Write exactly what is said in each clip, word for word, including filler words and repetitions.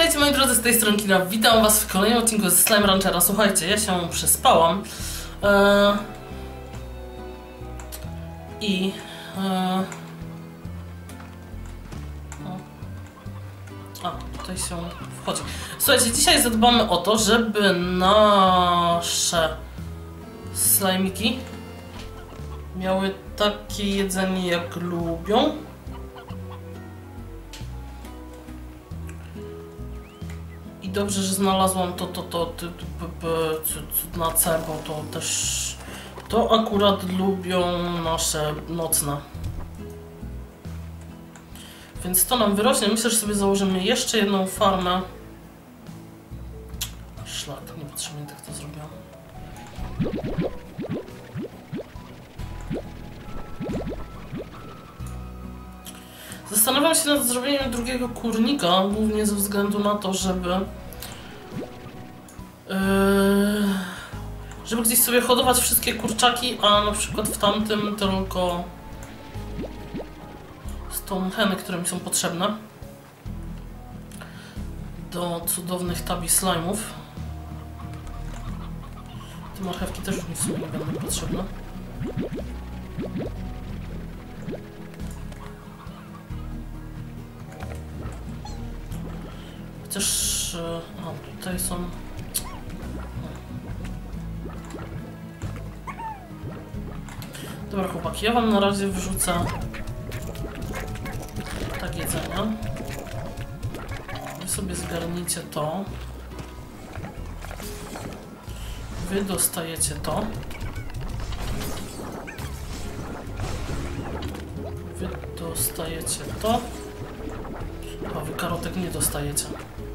Witajcie moi drodzy, z tej strony Kina. Witam was w kolejnym odcinku z Slime Ranchera. Słuchajcie, ja się przespałam eee, i eee, a, tutaj się wchodzi. Słuchajcie, dzisiaj zadbamy o to, żeby nasze slajmiki miały takie jedzenie, jak lubią. I dobrze, że znalazłam to, to, to, to, to na C, bo to też, to akurat lubią nasze nocne. Więc to nam wyrośnie. Myślę, że sobie założymy jeszcze jedną farmę. Szlak, niepotrzebnie tak to zrobiłam. Zastanawiam się nad zrobieniem drugiego kurnika, głównie ze względu na to, żeby yy, żeby gdzieś sobie hodować wszystkie kurczaki, a na przykład w tamtym tylko stoneheny, które mi są potrzebne do cudownych tabi slime'ów. Te marchewki też już mi w sumie nie będą potrzebne. Chociaż... O, tutaj są... Dobra chłopaki, ja wam na razie wrzucę tak jedzenia. Wy sobie zgarnijcie to. Wy dostajecie to. Wy dostajecie to. A wy karotek nie dostajecie.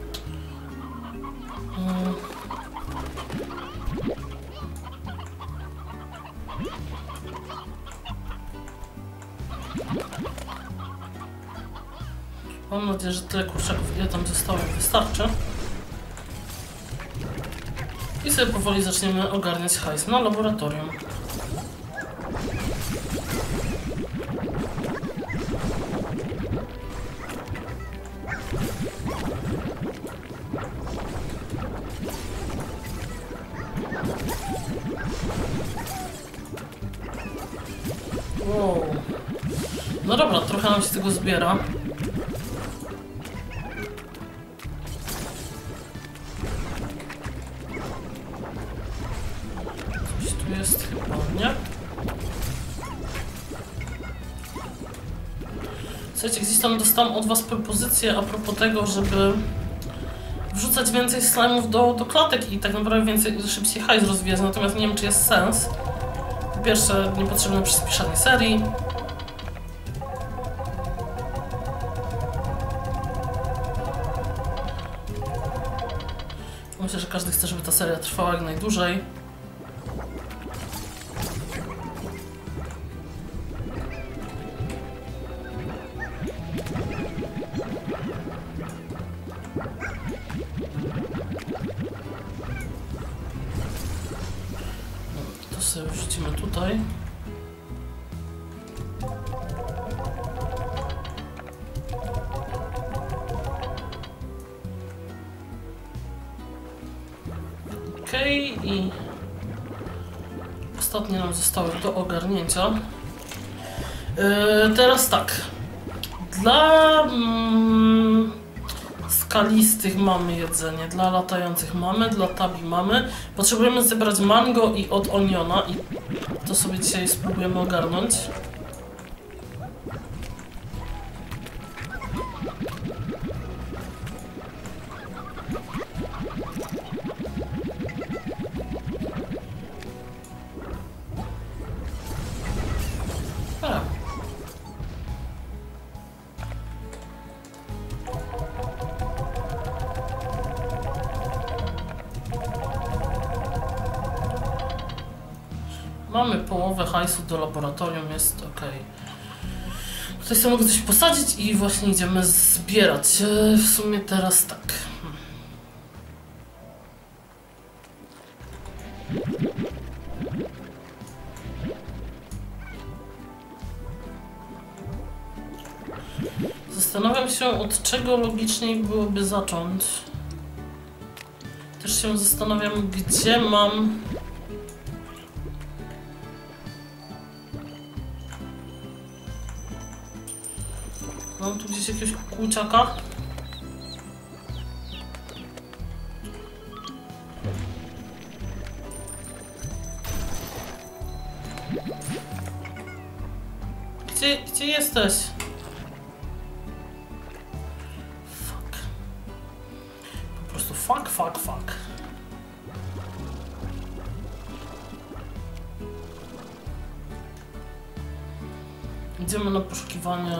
Hmm. Mam nadzieję, że tyle kurczaków, ile tam zostało, wystarczy. I sobie powoli zaczniemy ogarniać hajs na laboratorium. Wow. No dobra, trochę nam się tego zbiera. Coś tu jest chyba, nie? Słuchajcie, gdzieś tam dostałam od was propozycję a propos tego, żeby wrzucać więcej slime'ów do, do klatek i tak naprawdę więcej, szybciej hajs rozwijać, natomiast nie wiem, czy jest sens. Po pierwsze, niepotrzebne przyspieszanie serii. Myślę, że każdy chce, żeby ta seria trwała jak najdłużej. To sobie wrzucimy tutaj. Okej, okay, i ostatnie nam zostały do ogarnięcia. Yy, teraz tak. Dla mm, skalistych mamy jedzenie, dla latających mamy, dla tabi mamy. Potrzebujemy zebrać mango i od oniona i to sobie dzisiaj spróbujemy ogarnąć. A. Mamy połowę hajsu do laboratorium, jest ok. Tutaj sobie mogę coś posadzić i właśnie idziemy zbierać. W sumie teraz tak. Zastanawiam Zastanawiam się, od czego logiczniej byłoby zacząć. Też się zastanawiam, gdzie mam... Mam tu gdzieś jakiegoś kłuciaka? Gdzie, gdzie jesteś? Fuck. Po prostu fuck, fuck, fuck. Idziemy na poszukiwanie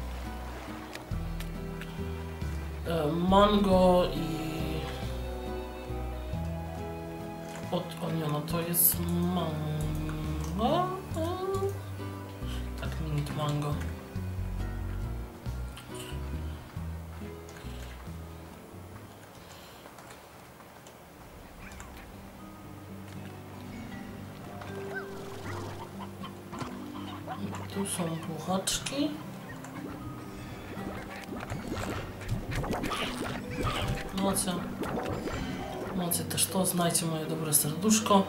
e, mango i od oniona. To jest mango? Tak, mint mango. Tu są puchaczki. Macie. Macie też to. Znajdźcie moje dobre serduszko.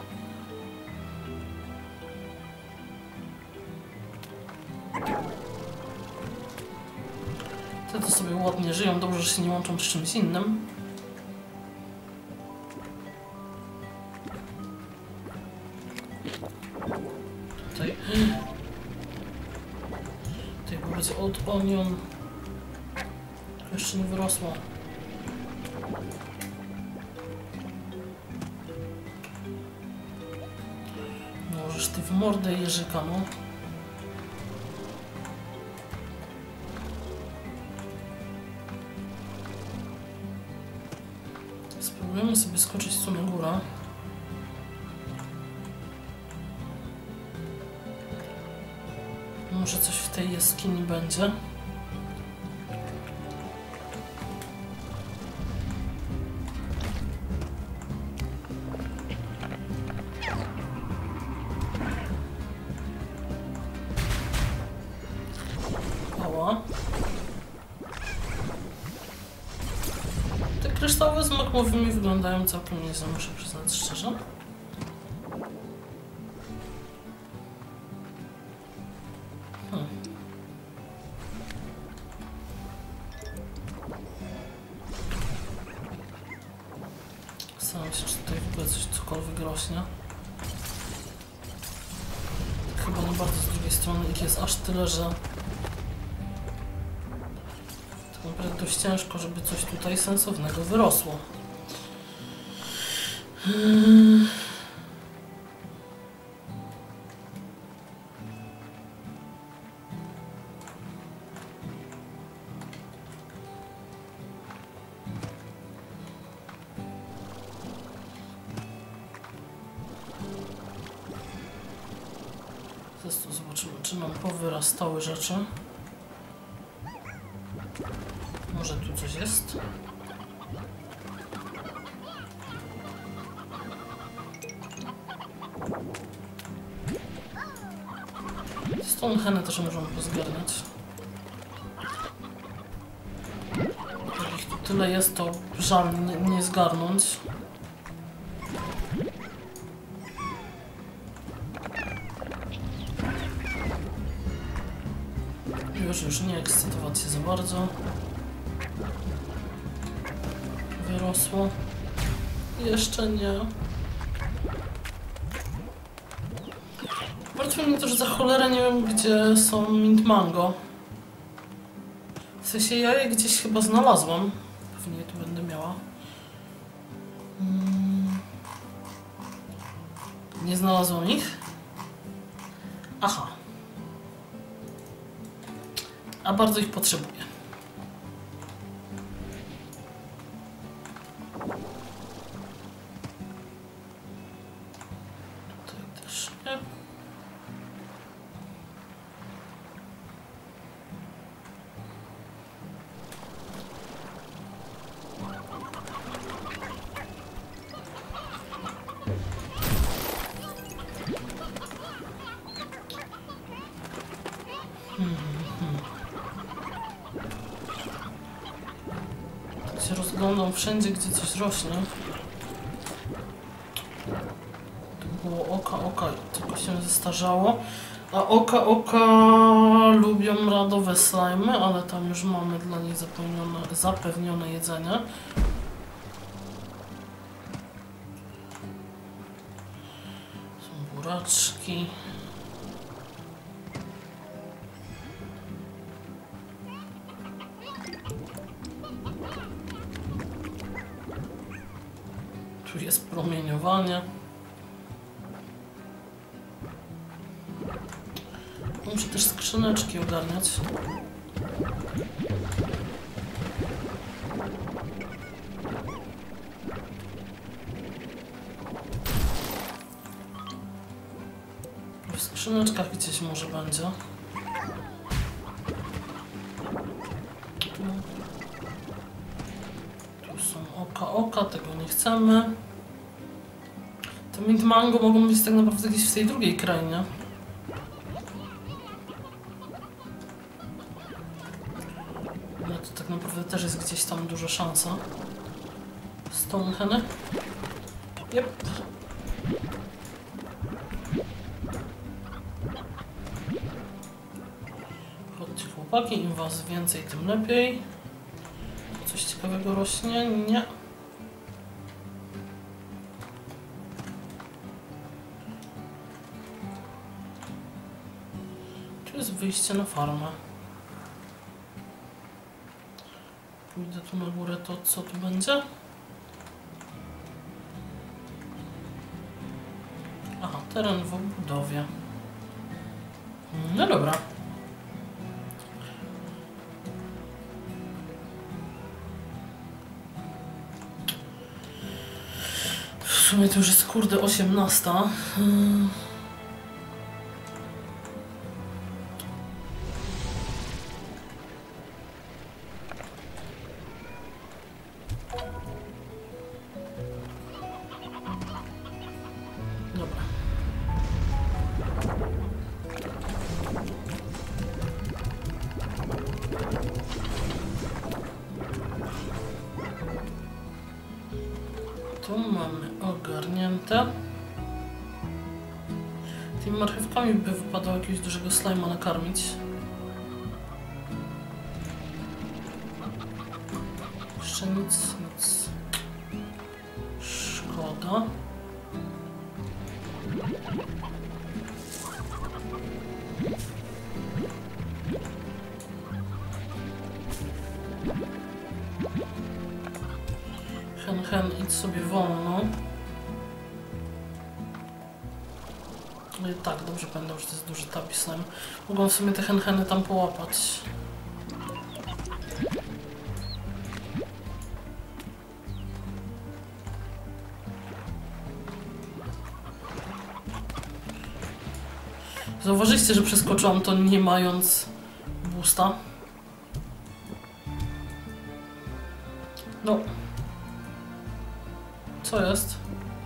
Te to sobie ładnie żyją. Dobrze, że się nie łączą z czymś innym. Tutaj. Tutaj wobec od onion jeszcze nie wyrosło. Możesz ty w mordę jeżyka, no. Spróbujemy sobie skoczyć tu na górę. Może coś w tej jaskini będzie. Ała. Te kryształy z makmowymi wyglądają całkiem nieźle, muszę przyznać szczerze. Zastanawiam się, czy tutaj w ogóle coś cokolwiek rośnie. Chyba nie bardzo z drugiej strony ich jest aż tyle, że tak naprawdę dość ciężko, żeby coś tutaj sensownego wyrosło. Hmm. Teraz to zobaczymy, czy nam powyrastały rzeczy. Może tu coś jest? Z tą henę też możemy pozgarniać. Jak ich tu tyle jest, to żal nie, nie zgarnąć. Już, już nie ekscytować się za bardzo. Wyrosło. Jeszcze nie. Martwi mnie to, że za cholerę nie wiem, gdzie są mint mango. W sensie ja je gdzieś chyba znalazłam. Pewnie je tu będę miała. Hmm. Nie znalazłam ich? Aha. A bardzo ich potrzebuję. Tutaj też nie. Hmm, hmm. Podglądam wszędzie, gdzie coś rośnie. To było oka, oka, tylko się zestarzało. A oka, oka lubią radowe slajmy, ale tam już mamy dla nich zapewnione, zapewnione jedzenie. Są buraczki. Tu jest promieniowanie. Muszę też skrzyneczki ogarniać. W skrzyneczkach gdzieś może będzie. Tu, tu są oka, oka, tego nie chcemy. Te mint mango mogą być tak naprawdę gdzieś w tej drugiej krainie. No to tak naprawdę też jest gdzieś tam duża szansa. Stonehenge. Yep. Chodźcie chłopaki, im was więcej, tym lepiej. Coś ciekawego rośnie? Nie. Tu jest wyjście na farmę. Pójdę tu na górę, to co tu będzie? Aha, teren w obudowie. No dobra. W sumie to już jest kurde osiemnasta. Hmm. Dobra. Tu mamy ogarnięte. Tymi marchewkami by wypadało jakiegoś dużego slajma nakarmić. Jeszcze nic, nic. Szkoda. Hen, hen, idź sobie wolno. No i tak, dobrze pamiętam, że to jest duży tapis slime. Mogą w sumie te hen, heny tam połapać. Zauważyliście, że przeskoczyłam to nie mając boosta? No. Co jest?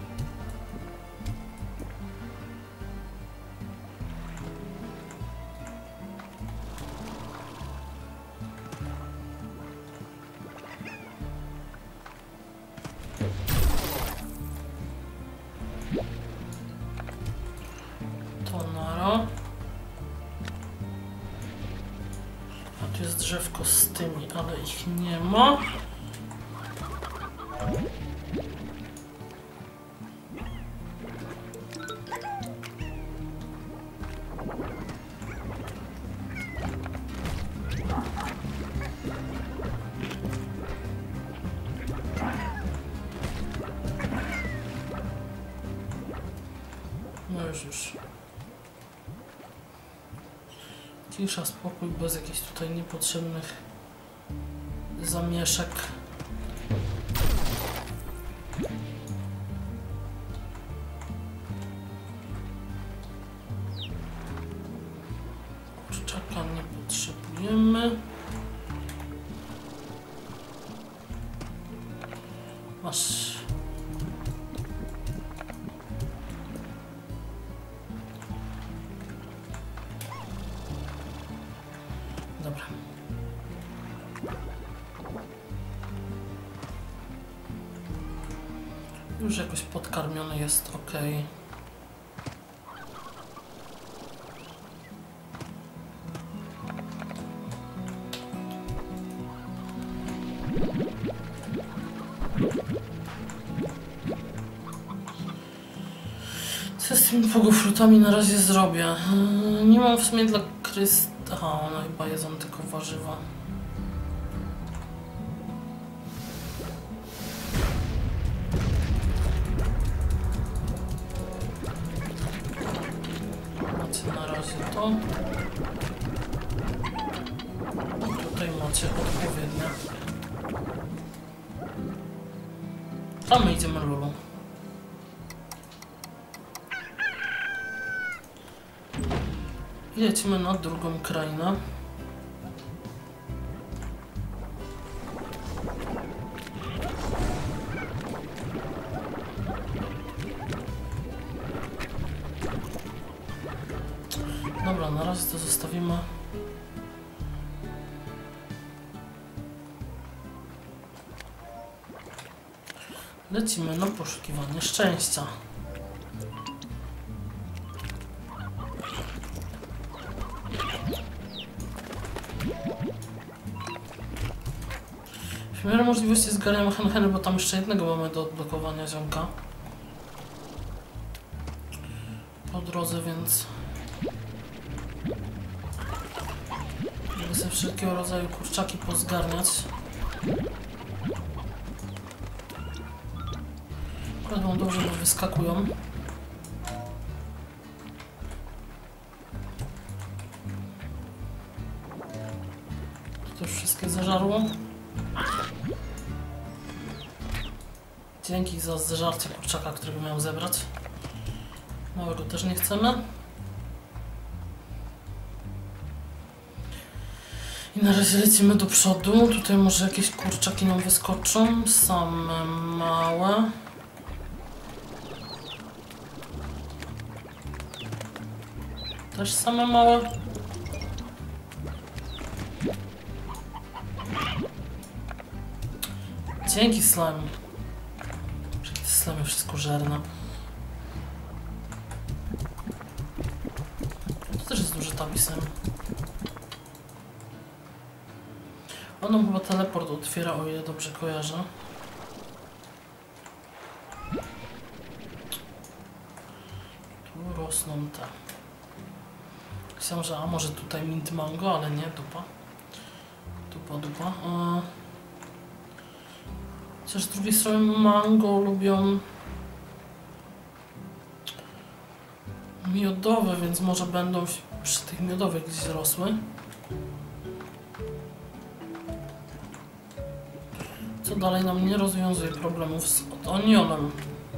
To nara. A tu jest drzewko z tymi, ale ich nie ma. No już, już. Cisza, spokój, bez jakichś tutaj niepotrzebnych zamieszek. Kurczaka nie potrzebujemy. Masz. Dobra. Już jakoś podkarmiony jest, ok. Co z tymi pogofrutami na razie zrobię? Nie mam w sumie dla Kryst... Aha, one chyba jedzą tylko warzywa. Macie na razie to. Tutaj macie odpowiednie. A my idziemy Lulu. I lecimy na drugą krainę. Dobra, na razie to zostawimy. Lecimy na poszukiwanie szczęścia. W miarę możliwości zgarniamy henheny, bo tam jeszcze jednego mamy do odblokowania ziomka po drodze, więc żeby sobie wszelkiego rodzaju kurczaki pozgarniać. Akurat mam dobrze, bo wyskakują. To już wszystkie zażarło. Dzięki za zeżarcie kurczaka, którego miałem zebrać. Małego też nie chcemy. I na razie lecimy do przodu. Tutaj może jakieś kurczaki nam wyskoczą. Same małe. Też same małe. Dzięki slime. Te slime wszystko żerne. To też jest duży tabisem. On nam chyba teleport otwiera, o ile dobrze kojarzę. Tu rosną te. Myślałem, że a może tutaj mint mango, ale nie, dupa. Dupa, dupa. A... Chociaż z drugiej strony mango lubią miodowe, więc może będą przy tych miodowych gdzieś rosły. Co dalej nam nie rozwiązuje problemów z onionem.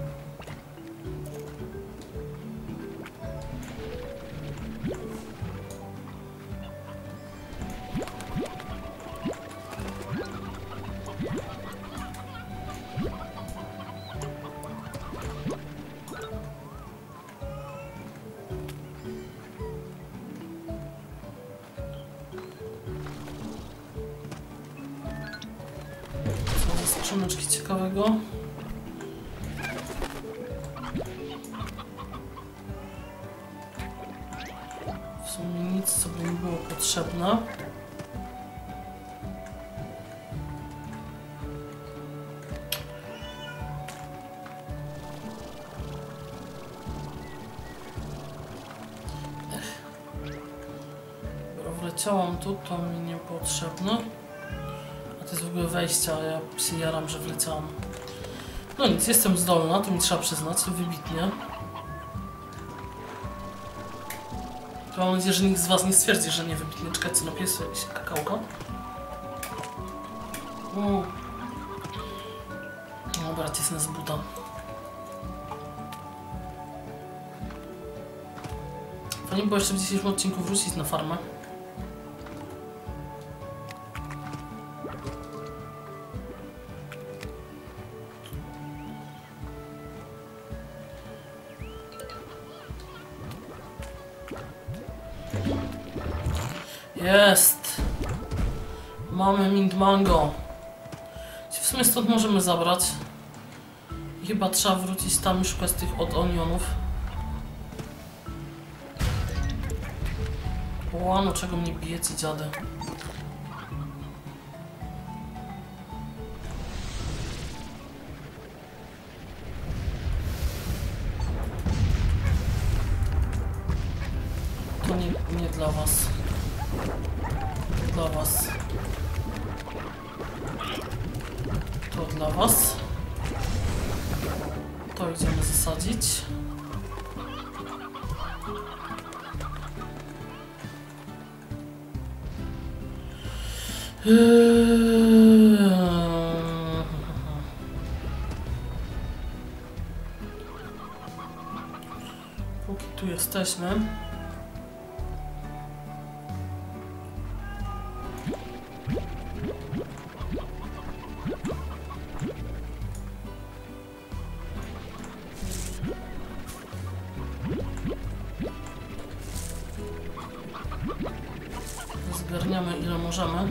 Skrzyneczki ciekawego. W sumie nic, co by mi było potrzebne. Ech. Dobra, wleciałam tu, to mi niepotrzebne. To jest w ogóle wejście, a ja się jaram, że wleciałam. No nic, jestem zdolna, to mi trzeba przyznać, wybitnie. To mam nadzieję, że nikt z was nie stwierdzi, że nie wybitnie. Czekajcie, napiję sobie jakieś kakałka. Uuu. Dobra, cisnę z buta. Fajnie było jeszcze w dzisiejszym odcinku wrócić na farmę. Jest! Mamy mint mango. W sumie stąd możemy zabrać. I chyba trzeba wrócić tam i szukać tych od onionów. Łano, czego mnie bijecie, dziady? To nie, nie dla was. Dla was. To dla was. To idziemy zasadzić. Póki tu jesteśmy. Zgarniamy ile możemy.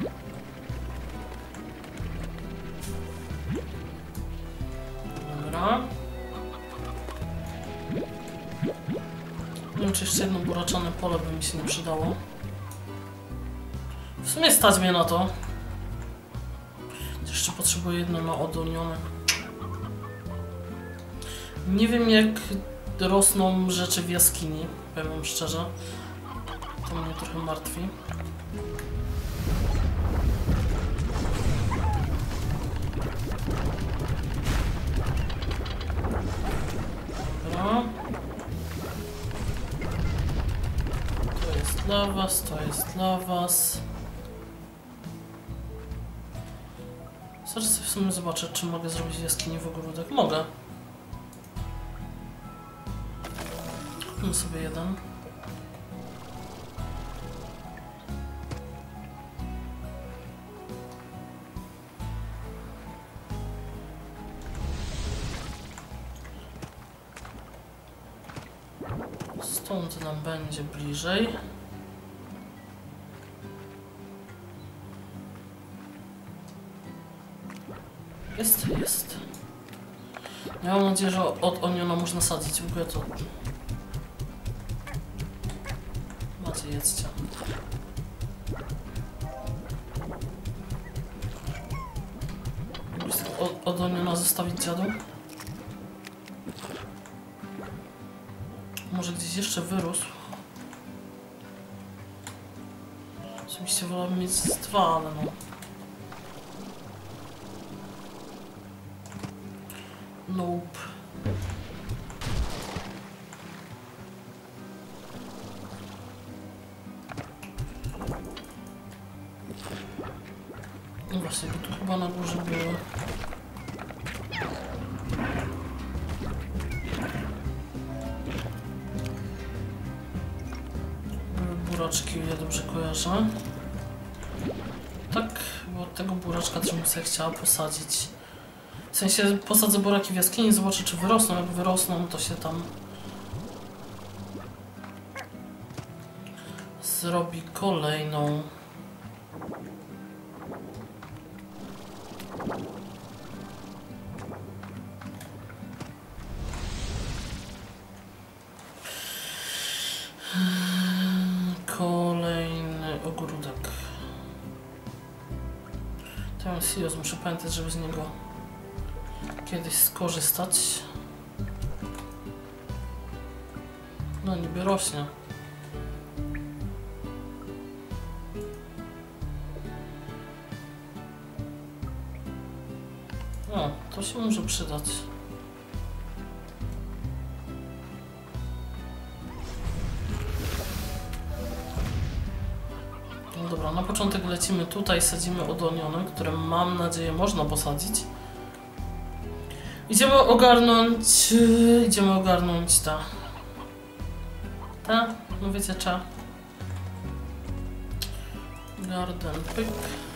Dobra. Nie wiem, czy jeszcze jedno buraczane pole by mi się nie przydało. W sumie stać mnie na to. Jeszcze potrzebuję jedno na odonione. Nie wiem, jak rosną rzeczy w jaskini, powiem wam szczerze. To mnie trochę martwi. Dobra. To jest dla was, to jest dla was. Zaraz sobie w sumie zobaczę, czy mogę zrobić w jaskini w ogródek. Mogę. Kupmy sobie jeden. Stąd nam będzie bliżej. Jest, jest. Ja mam nadzieję, że od oniona można sadzić. W ogóle to... Macie, jedzcie. Od, od oniona zostawić dziadu? Może gdzieś jeszcze wyrósł. Oczywiście wolałbym mieć z dwa, ale no. Nope. No właśnie, bo tu chyba na górze były. Buraczki, ja dobrze kojarzę. Tak, bo tego buraczka też bym sobie chciała posadzić. W sensie posadzę buraki w jaskini, zobaczę, czy wyrosną. Jak wyrosną, to się tam zrobi kolejną. Kolejny ogródek. Ten silos, muszę pamiętać, żeby z niego kiedyś skorzystać. No niby rośnie. O, to się może przydać. No dobra, na początek lecimy tutaj, sadzimy odonione, które mam nadzieję można posadzić. Idziemy ogarnąć... Yy, idziemy ogarnąć ta... Ta? No wiecie, cza. Garden, pyk.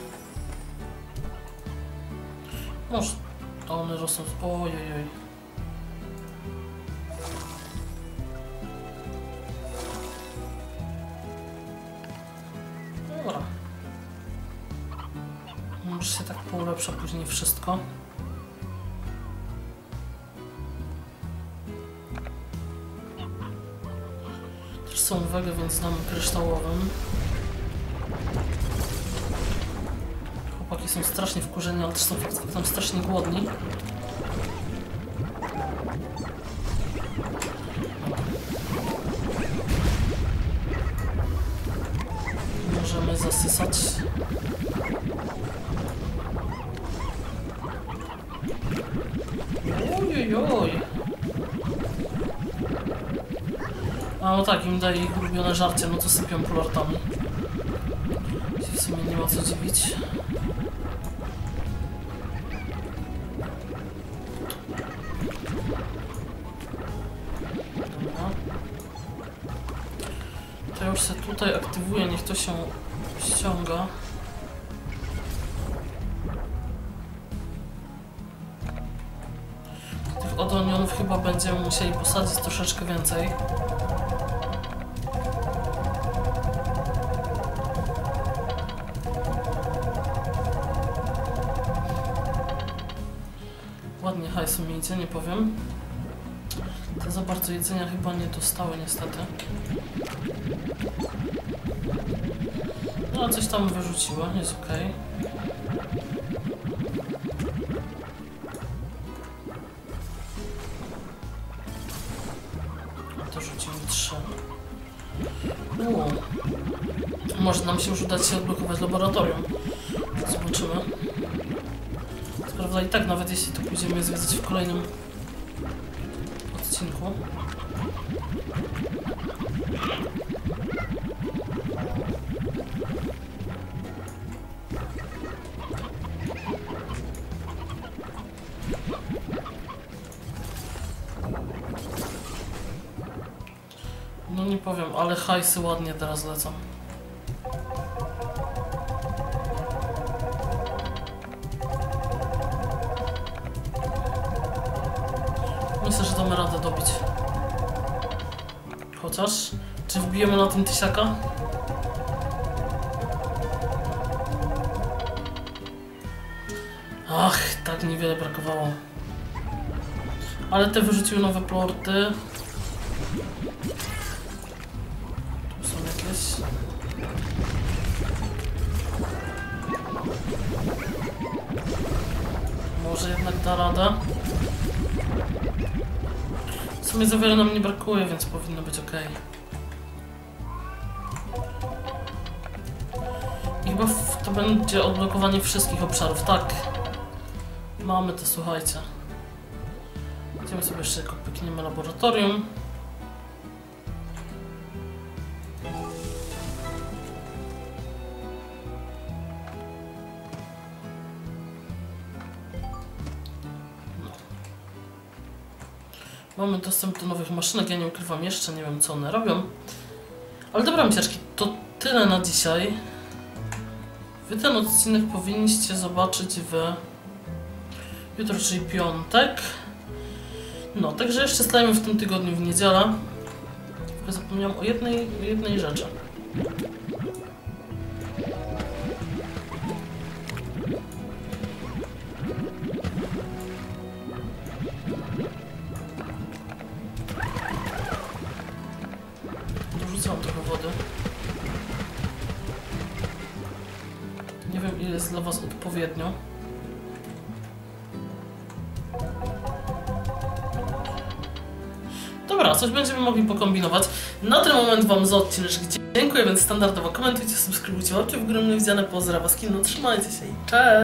Może... A one rosną... Ojojoj. Dobra. Może się tak poulepsza później wszystko. Też są uwagę, więc damy kryształowym. Chłopaki są strasznie wkurzeni, ale też są faktycznie strasznie głodni. Możemy zasysać. Ojojoj. A no tak, im daje ich ulubione żarcie, no to sypią pulartami. W sumie nie ma co dziwić. Dobra. To już się tutaj aktywuje, niech to się ściąga. Tych odonionów chyba będziemy musieli posadzić troszeczkę więcej. Ładnie hajsu mi idzie, nie powiem. Te za bardzo jedzenia chyba nie dostały niestety. No, coś tam wyrzuciła, jest ok. To rzucimy trzy. Uuu. Może nam się już udać się odblokować laboratorium. Zobaczymy. Co prawda i tak, nawet jeśli to pójdziemy zwiedzać w kolejnym odcinku. No nie powiem, ale hajsy ładnie teraz lecą. Myślę, że damy radę dobić. Chociaż, czy wbijemy na tym tysiaka? Ach, tak niewiele brakowało. Ale te wyrzuciły nowe plorty. Tu są jakieś. Może jednak da radę. W sumie za wiele nam nie brakuje, więc powinno być ok. I chyba to będzie odblokowanie wszystkich obszarów, tak. Mamy to, słuchajcie. Idziemy sobie jeszcze, jak pykniemy laboratorium. Mamy dostęp do nowych maszynek, ja nie ukrywam jeszcze, nie wiem co one robią. Ale dobra, misiaczki, to tyle na dzisiaj. Wy ten odcinek powinniście zobaczyć w jutro, czyli piątek. No, także jeszcze stajemy w tym tygodniu w niedzielę. Tylko zapomniałam o jednej, jednej rzeczy. Dorzucam trochę wody. Nie wiem, ile jest dla was odpowiednio. Dobra, coś będziemy mogli pokombinować. Na ten moment wam za odcinek dziękuję, więc standardowo komentujcie, subskrybujcie, łapcie w górę, no i widziane, pozdrawiam was, no trzymajcie się i cześć!